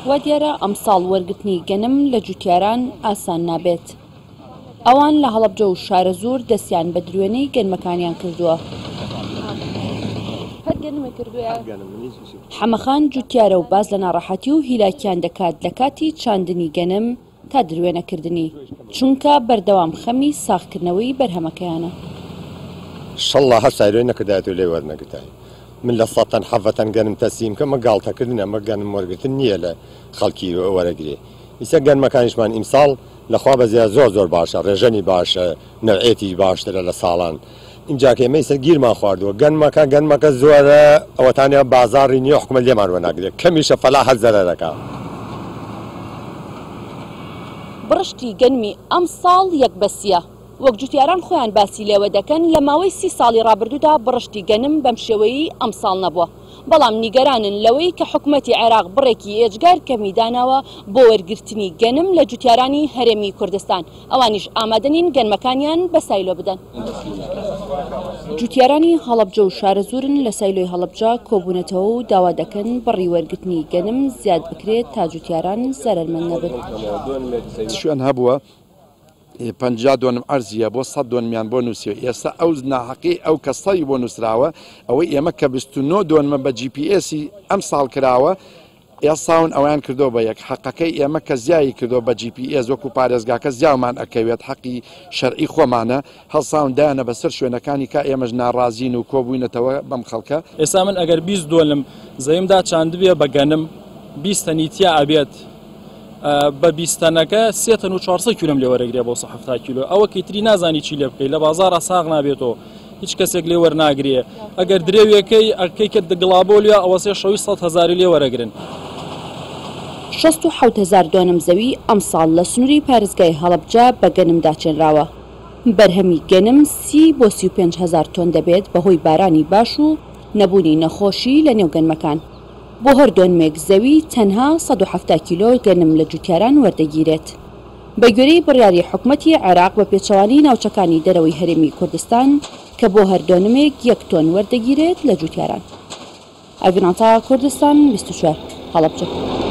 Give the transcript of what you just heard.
وا دیارە ئەمساڵ وەرگرتنی گەنم لە جوتیاران ئاسان نابێت. ئەوان لە هەڵەبجە و شارە زۆر دەستیان بە درێنەی گەنمەکانیان کردووە. حەمەخان جوتیارە و باز لە ناڕەحەتی و هیلاکیان دەکات لە کاتی چاندنی گەنم تا درێنەکردنی، چونکە بەردەوام خەمی ساختکردنەوەی بەرهەمەکەیانە. شەڵڵا هەسایرۆی نەکردایەت و لێ وەرنەگرتای. من لە سەتەن حەڤەتەن گەنم تەسیم کە مەگاڵتەکردن ئەمە گەنم وەرگرتن نییە لە خەڵکی وەرەگرێ. ئیسە گەنمەکانیشمان ئیمساڵ لەخوا بەزیاد زۆر باشە، ڕێژەنی باشە، نەوعێتی باشترە لە ساڵان. اینجاکە ئێمە ئیسە گیرمان خواردووە گەنمەکە زۆرە، ئەوەتانیا بازاڕی نییە حکومە لێمان وەرناگرێت، کەمیشە فەلا هەر زەرەرەکە. بڕشتی گەنمی ئەم ساڵ یەک بەسیە. وەک جوتیاران خۆیان باسی لێوە دەکەن لە ماوەی 30 ساڵی ڕابردوودا بڕشتی گەنم بەم شێوەیەی ئەم ساڵ نەبووە، بەڵام نیگەرانن لەوەی کە حکوومەتی عێراق بڕێکی ئێجگار کەمیداناوە بۆ وەرگرتنی گەنم لە جوتیارانی هەرێمی کوردستان، ئەوانیش ئامادەنین گەنمەکانیان بە سایلۆ بدەن. جوتیارانی هەڵەبجە و شارە زۆرن لە سایلۆی هەڵەبجە کۆبوونەتەوە و داوا دەکەن بڕی وەرگرتنی گەنم زیاد بکرێت تا جوتیاران زەرمەند نەبن. شوێن هەبووە 50 دۆنم ئەرزیە بۆ 100 دۆنمیان بۆ نووسیوە، ئێستا ئەو ناحەقی ئەو کەسەی بۆ نووسراوە ئەوەی ئێمە کە 29 دۆنمە بە GPS ئەم ساڵ کراوە، ئێساون ئەویان کردو بە یەک حەقەکەی ئێمە کە زیایی کردو بە GPS وەکو پارێزگاکە زیامان ئەکەوێت حەقی شەرعی خۆمانە هەڵساون دایانە بەسەر شوێنەکانی کا ئێمەش ناڕازین و کۆبووینەتەوە بەم خەڵکە. ئێستا من ئەگەر 20 دۆنم زەیمدا چاندبێ بە گەنم 20 تەنیتیا ئەبێت بە 20 تەنەکە 3 تەن و 400 کیلۆم لێ وەرەگرێ بۆ 70 کیلۆ، ئەوە کەیتری نازانی چی لێ بکەی لە بازارە ساغ نابێتەوە، هیچ کەسێک لێ وەرناگرێ. ئەگەر درێویەکەی ئەکەی کە گڵابۆلیا ئەوە 600,000 لێ وەرەگرن. 67,000 دۆنم زەوی ئەم ساڵ لە سنووری پارێزگای هەڵەبجە بە گەنم داچێنراوە. بەرهەمی گەنم 30 بۆ 35,000 تۆن دەبێت بەهۆی بارانی باش و نەبوونی نەخۆشی لە نێو گەنمەکان. بۆ هەر دۆنمێک زەوی تەنها 170 کیلۆ گەنم لە جوتیاران وەردەگیرێت. بە گوێرەی بڕیاری حکوومەتی عێراق بە پێچەوانی ناوچەکانی دەرەوەی هەرێمی کوردستان کە بۆ هەر دۆنمێک 1 تۆن وەردەگیرێت لە جوتیاران. ئەگناتا کوردستان 24 هەڵەبجە.